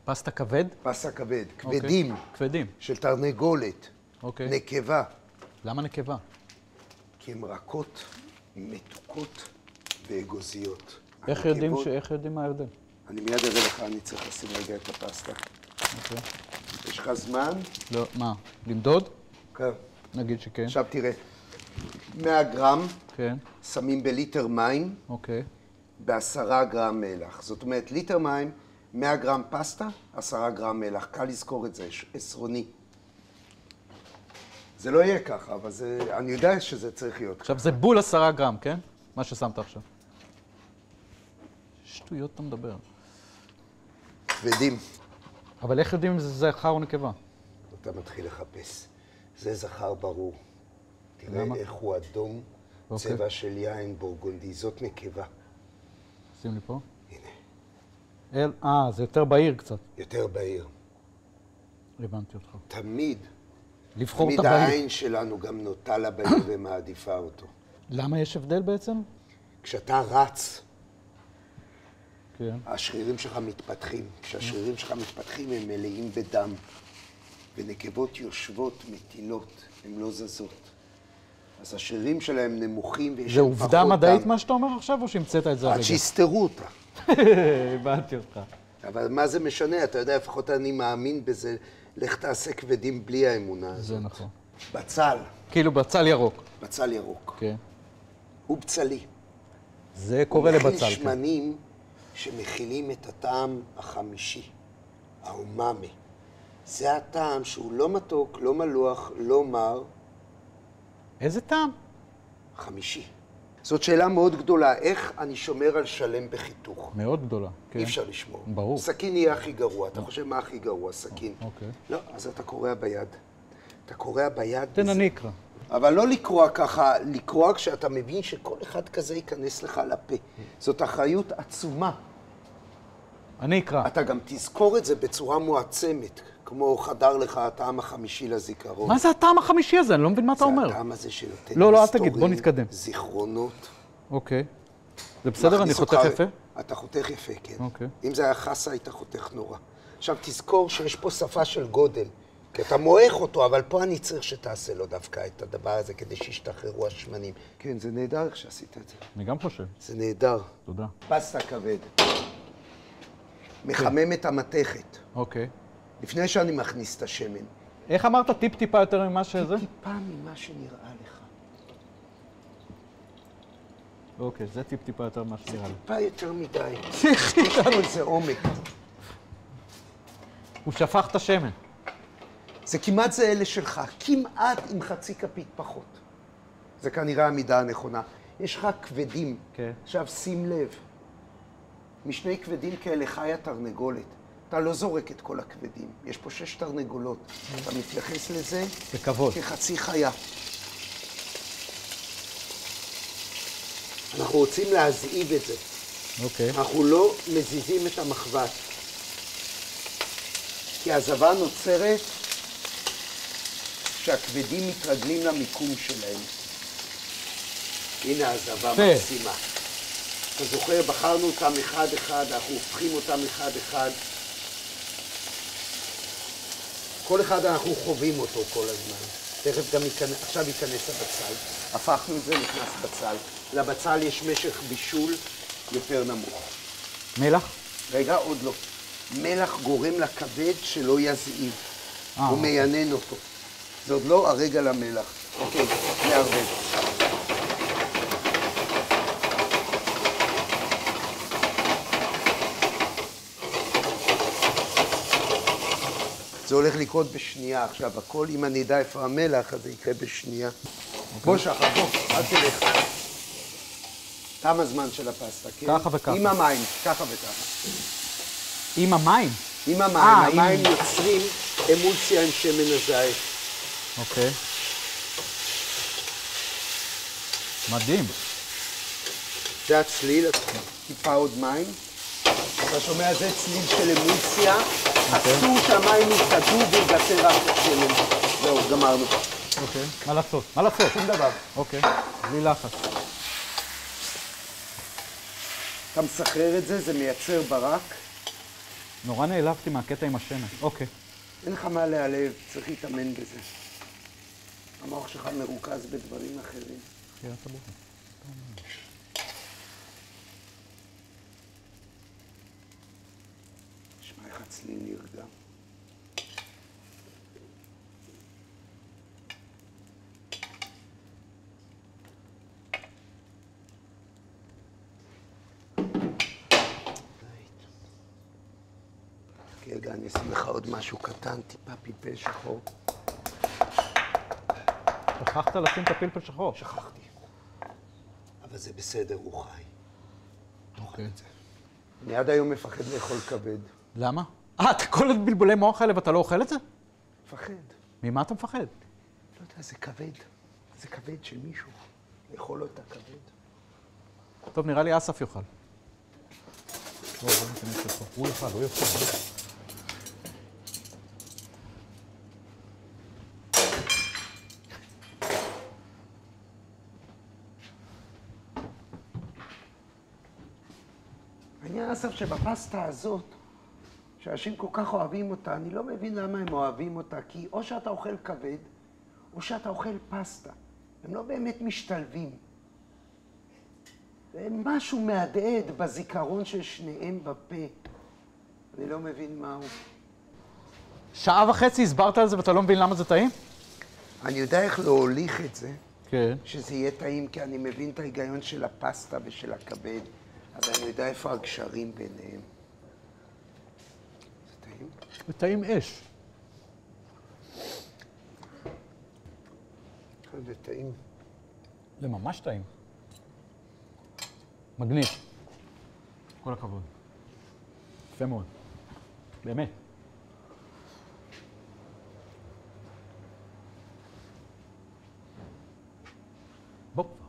פסטה כבד? פסטה כבד, כבדים. כבדים. של תרנגולת. נקבה. למה נקבה? כי הן רכות, מתוקות ואגוזיות. איך יודעים מה ההבדל? אני מיד אראה לך, אני צריך לשים רגע את הפסטה. יש לך זמן? לא, מה? למדוד? כן. נגיד שכן. עכשיו תראה, 100 גרם כן. שמים בליטר מים, ב10 גרם מלח. זאת אומרת, ליטר מים, 100 גרם פסטה, 10 גרם מלח. קל לזכור את זה, עשרוני. זה לא יהיה ככה, אבל אני יודע שזה צריך להיות. עכשיו זה בול 10 גרם, כן? מה ששמת עכשיו. שטויות אתה מדבר. כבדים. אבל איך יודעים אם זה זכר או נקבה? אתה מתחיל לחפש. זה זכר ברור. תראה איך הוא אדום, צבע של יין בורגונדי. זאת נקבה. שים לי פה. הנה. זה יותר בהיר קצת. יותר בהיר. הבנתי אותך. תמיד. לבחור את תמיד הבהיר. העין שלנו גם נוטה לבהיר ומעדיפה אותו. למה יש הבדל בעצם? כשאתה רץ, כן. השרירים שלך מתפתחים. כשהשרירים שלך מתפתחים הם מלאים בדם. ונקבות יושבות, מטילות, הן לא זזות. אז השרירים שלהם נמוכים ויש זה להם פחות דם. עובדה מדעית מה שאתה אומר עכשיו, או שהמצאת את זה הרגע? עד שיסתרו אותה. הבנתי אותך. אבל מה זה משנה? אתה יודע, לפחות אני מאמין בזה. לך תעשה כבדים בלי האמונה הזאת. זה נכון. בצל. כאילו בצל ירוק. בצל ירוק. כן. הוא בצלי. זה קורה לבצל. הוא מכיל שמנים שמכילים את הטעם החמישי, האומאמי. זה הטעם שהוא לא מתוק, לא מלוח, לא מר. איזה טעם? חמישי. זאת שאלה מאוד גדולה, איך אני שומר על שלם בחיתוך? מאוד גדולה. כן. אי אפשר לשמור. ברור. סכין יהיה הכי גרוע. אתה חושב מה הכי גרוע? סכין. אוקיי. לא, אז אתה קורע ביד. אתה קורע ביד. תן אני אקרא. אבל לא לקרוע ככה, לקרוע כשאתה מבין שכל אחד כזה ייכנס לך לפה. זאת אחריות עצומה. אני אקרא. אתה גם תזכור את זה בצורה מועצמת, כמו חדר לך הטעם החמישי לזיכרון. מה זה הטעם החמישי הזה? אני לא מבין מה אתה אומר. זה הטעם הזה שנותן לא, אל תגיד, בוא נתקדם. זיכרונות. אוקיי. זה בסדר? אני חותך יפה? אתה חותך יפה, כן. אוקיי. אם זה היה חסה, היית חותך נורא. עכשיו, תזכור שיש פה שפה של גודל. כי אתה מועך אותו, אבל פה אני צריך שתעשה לו דווקא את הדבר הזה, כדי שישתחררו השמנים. כן, זה נהדר איך שעשית את זה. אני גם חושב. זה נהדר. תודה. פסטה כבד. מחמם את המתכת. אוקיי. לפני שאני מכניס את השמן. איך אמרת טיפ-טיפה יותר ממה שזה? טיפה ממה שנראה לך. אוקיי, זה טיפ-טיפה יותר ממה שנראה לי. טיפה יותר מדי. יש לנו איזה עומק. הוא שפך את השמן. זה כמעט זה אלה שלך, כמעט עם חצי כפית פחות. זה כנראה המידה הנכונה. יש לך כבדים. כן. עכשיו שים לב. משני כבדים כאלה חיה תרנגולת. אתה לא זורק את כל הכבדים. יש פה 6 תרנגולות. אתה מתייחס לזה בכבוד. כחצי חיה. אנחנו רוצים להזעיב את זה. אוקיי. אנחנו לא מזיזים את המחבת. כי הזבה נוצרת שהכבדים מתרגלים למיקום שלהם. הנה הזבה מקסימה. אתה זוכר, בחרנו אותם אחד-אחד, אנחנו הופכים אותם אחד-אחד. כל אחד אנחנו חווים אותו כל הזמן. תכף גם עכשיו ייכנס הבצל. הפכנו את זה, נכנס בצל. לבצל יש משך בישול יותר נמוך. מלח? רגע, עוד לא. מלח גורם לכבד שלא יזעיב. הוא מיינן אותו. זה עוד לא הרגע למלח. אוקיי, נערבב. זה הולך לקרות בשנייה עכשיו. הכל, אם אני אדע איפה המלח, אז זה יקרה בשנייה. בוא שחר, בוא, אל תלך. תם הזמן של הפסטה, כן? ככה וככה. עם המים, ככה וככה. עם המים? עם המים. המים יוצרים אמולסיה עם שמן הזית. אוקיי. מדהים. זה הצליל, טיפה עוד מים. אתה שומע, זה צליל של אמולסיה. אסור שהמים יתקדו ויגצר רק את השמן. זהו, גמרנו. אוקיי. מה לעשות? מה לעשות? שום דבר. אוקיי. בלי לחץ. אתה מסחרר את זה, זה מייצר ברק. נורא נעלבתי מהקטע עם השמש. אוקיי. אין לך מה להיעלב, צריך להתאמן בזה. המוח שלך מרוכז בדברים אחרים. חיית הבוקר. נשמע איך הצליל נרגע. רגע, אני אשים לך עוד משהו קטן, טיפה פלפל שחור. שכחת לשים את הפלפל שחור. שכחתי. אבל זה בסדר, הוא חי. אוקיי. אני עד היום מפחד לאכול כבד. למה? אתה כל הבלבולי מוח האלה ואתה לא אוכל את זה? מפחד. ממה אתה מפחד? לא יודע, זה כבד. זה כבד של מישהו. לאכול אותה כבד. טוב, נראה לי אסף יאכל. הוא יאכל, הוא יאכל. העניין אסף שבפסטה הזאת, שאנשים כל כך אוהבים אותה, אני לא מבין למה הם אוהבים אותה, כי או שאתה אוכל כבד, או שאתה אוכל פסטה. הם לא באמת משתלבים. משהו מהדהד בזיכרון של שניהם בפה. אני לא מבין מהו. שעה וחצי הסברת על זה ואתה לא מבין למה זה טעים? אני יודע איך להוליך את זה, כן. שזה יהיה טעים, כי אני מבין את ההיגיון של הפסטה ושל הכבד, אז אני יודע איפה הגשרים ביניהם. זה טעים? זה טעים אש. זה טעים. זה ממש טעים. מגניב. כל הכבוד. יפה מאוד. באמת. בוא.